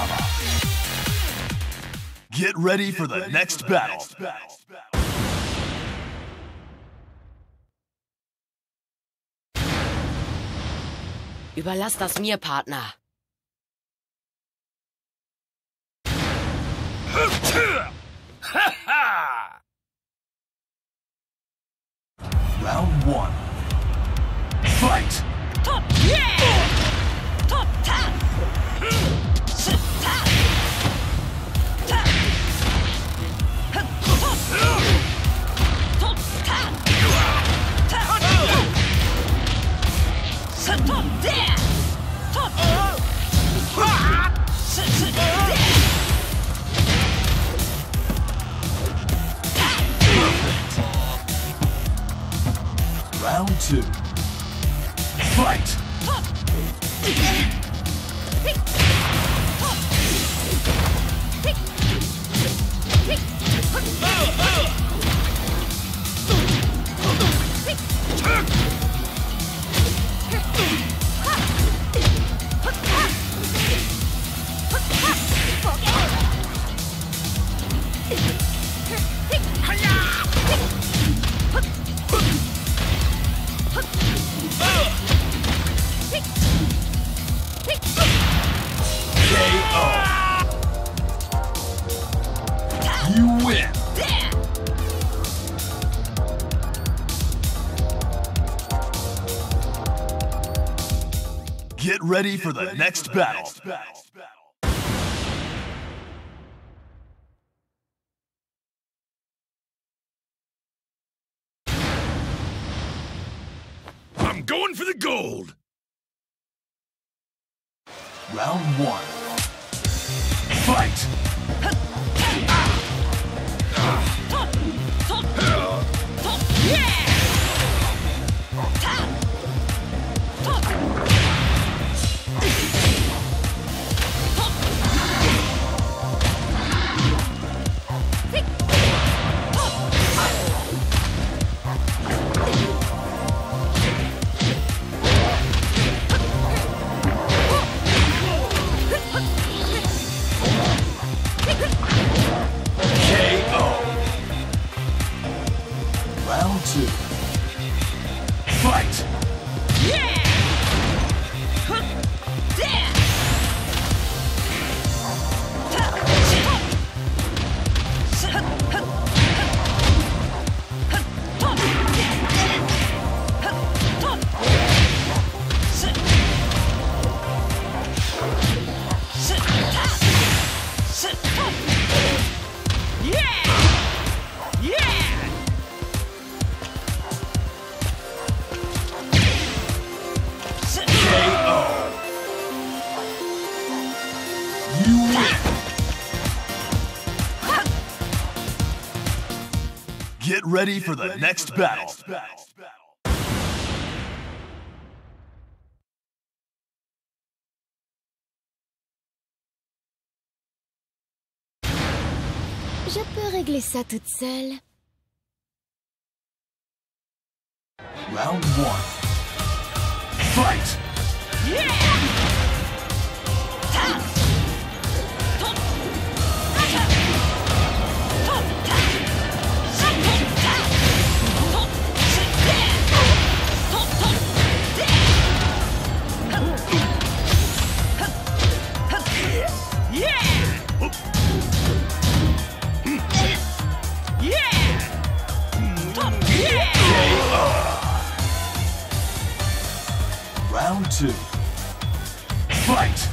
Get ready for the next battle. Überlass das mir, Partner. Round 1. Fight! Round 2. Fight! You win! Get ready for the next battle. I'm going for the gold! Round 1. Fight! Round 2. Fight! You win! Get ready for the next battle. Je peux régler ça toute seule. Round 1. Fight! Round 2. Fight!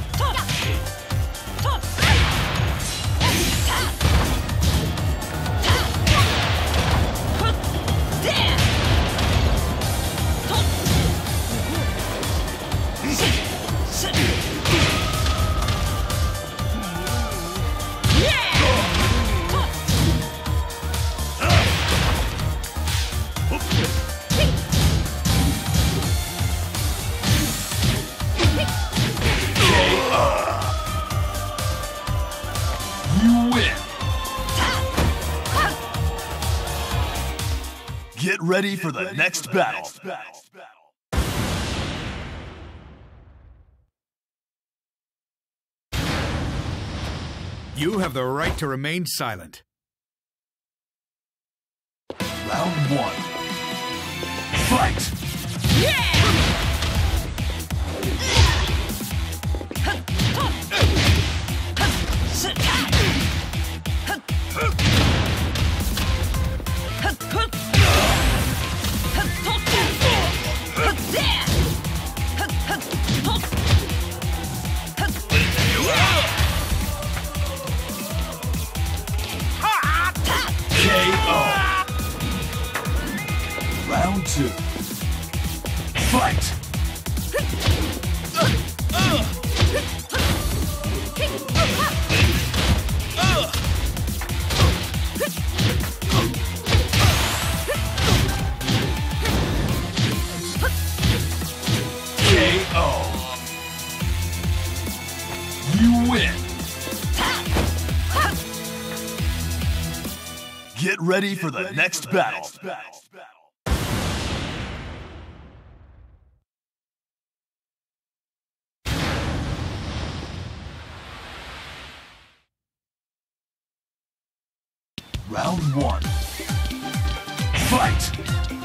You win! Get ready for the next battle. You have the right to remain silent. Round one. Fight! KO. Round two. Fight! KO. You win. Get ready for the next battle. Round one. Fight!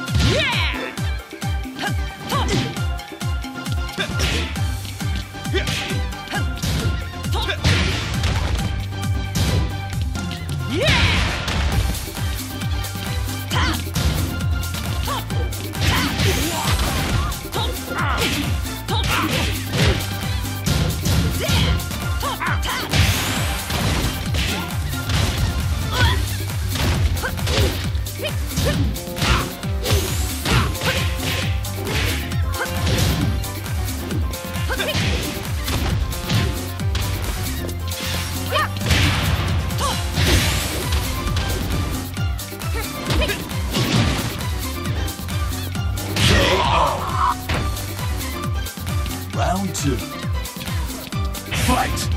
Round two. Fight!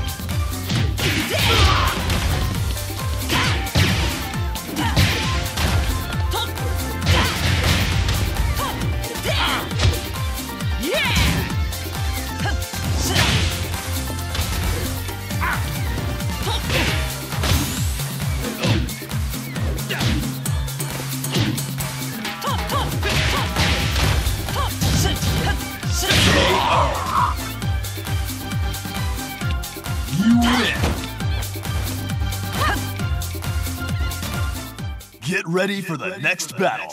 You win! Get ready for the next battle.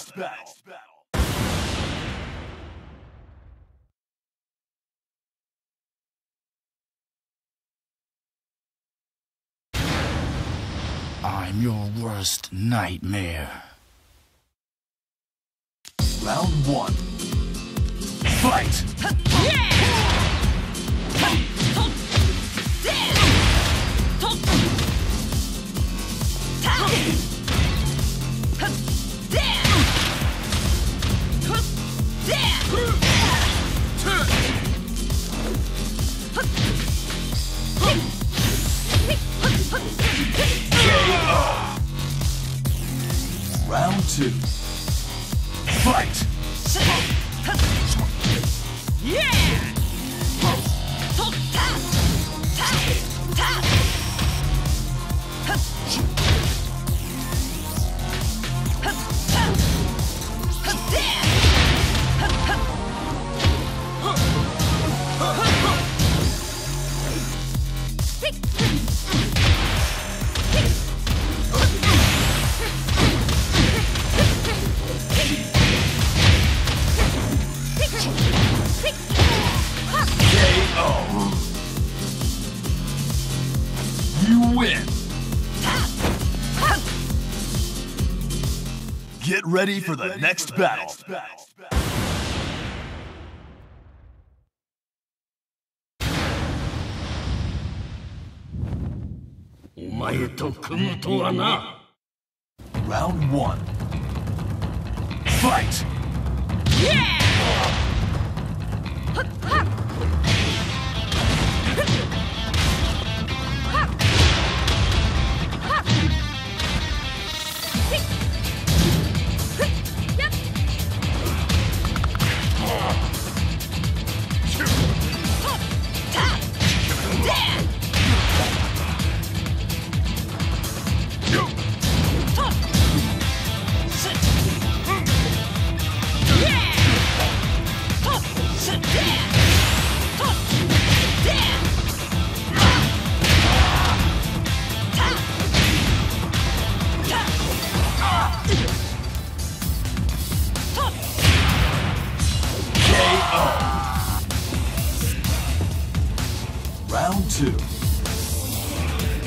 I'm your worst nightmare. Round one. Fight! Round two. Fight! KO. You win. Get ready for the next battle. Round one. Fight!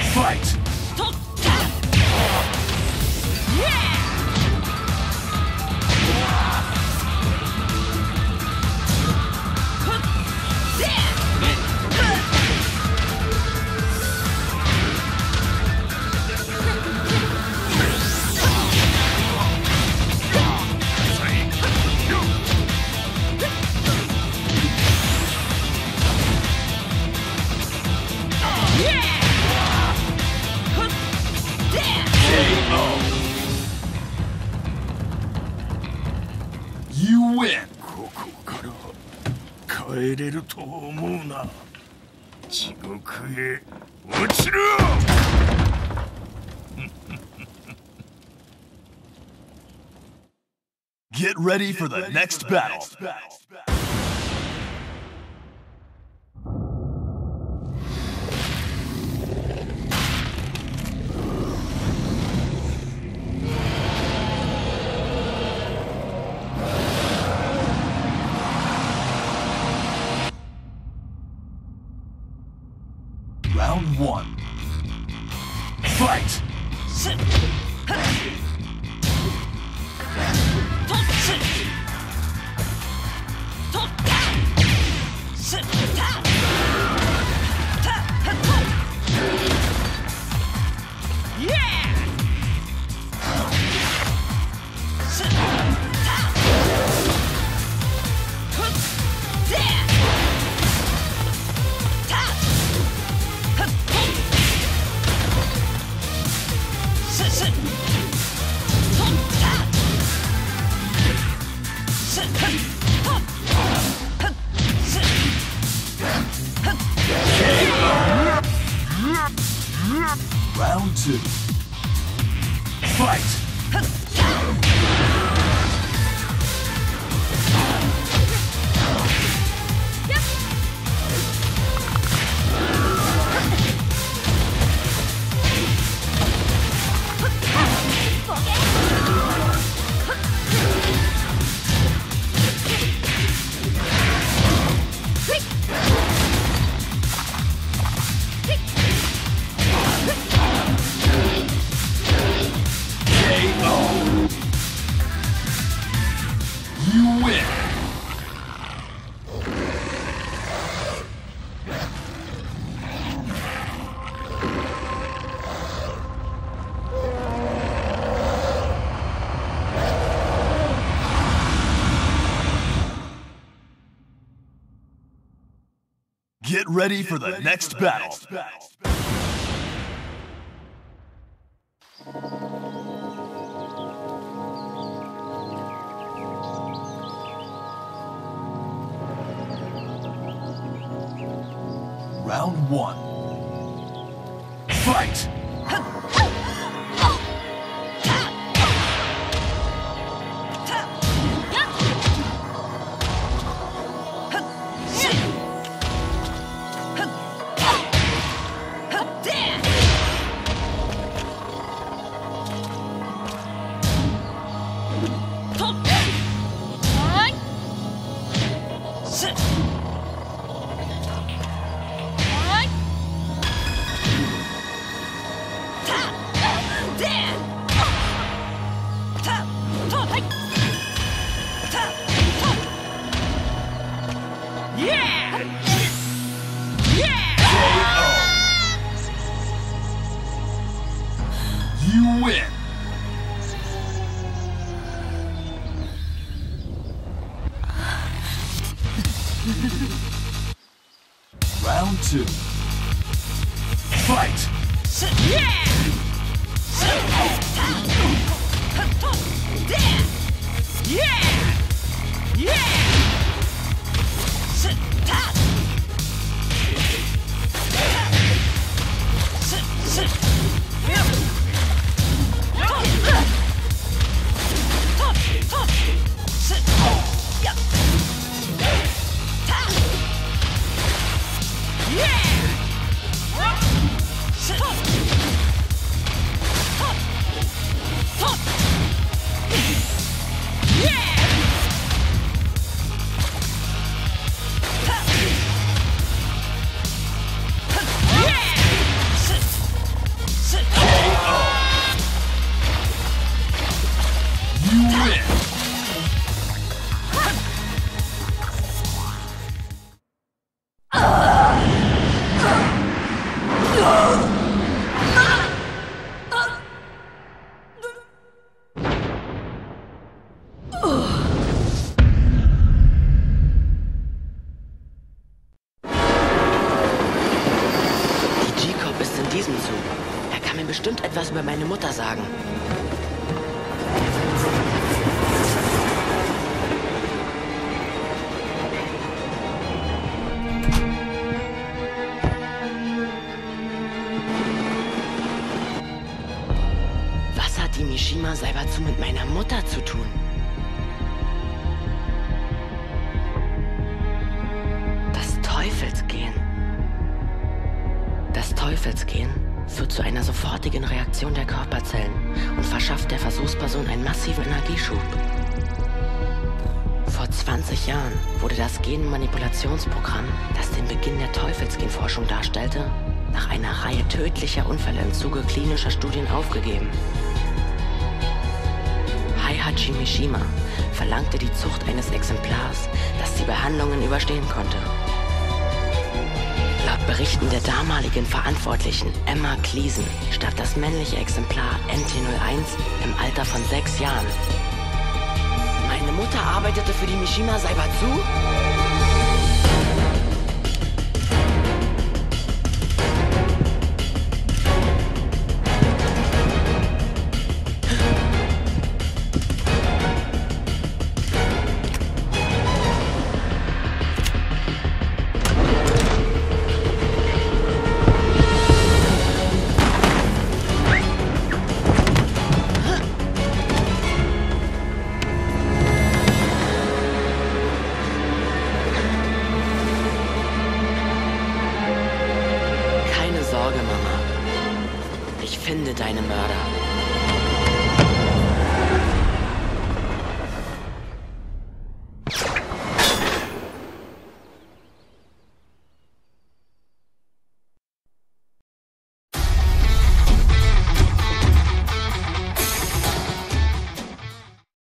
Fight! You win! ここから帰れると思うな。地獄へ落ちろ Get ready for the next battle. Round 1. Fight! Round 2. Fight! You win! Get ready for the next battle. Round 1. Fight! You win! Round 2. Fight! diesem zu. Er kann mir bestimmt etwas über meine Mutter sagen. Was hat die Mishima Saibatsu mit meiner Mutter zu tun? Das Teufelsgehen. Das Teufelsgehen führt zu einer sofortigen Reaktion der Körperzellen und verschafft der Versuchsperson einen massiven Energieschub. Vor 20 Jahren wurde das Genmanipulationsprogramm, das den Beginn der Teufelsgenforschung darstellte, nach einer Reihe tödlicher Unfälle im Zuge klinischer Studien aufgegeben. Heihachi Mishima verlangte die Zucht eines Exemplars, das die Behandlungen überstehen konnte. Laut Berichten der damaligen Verantwortlichen Emma Cleason starb das männliche Exemplar NT01 im Alter von 6 Jahren. Meine Mutter arbeitete für die Mishima Saibatsu? Keine Sorge, Mama. Ich finde deine Mörder.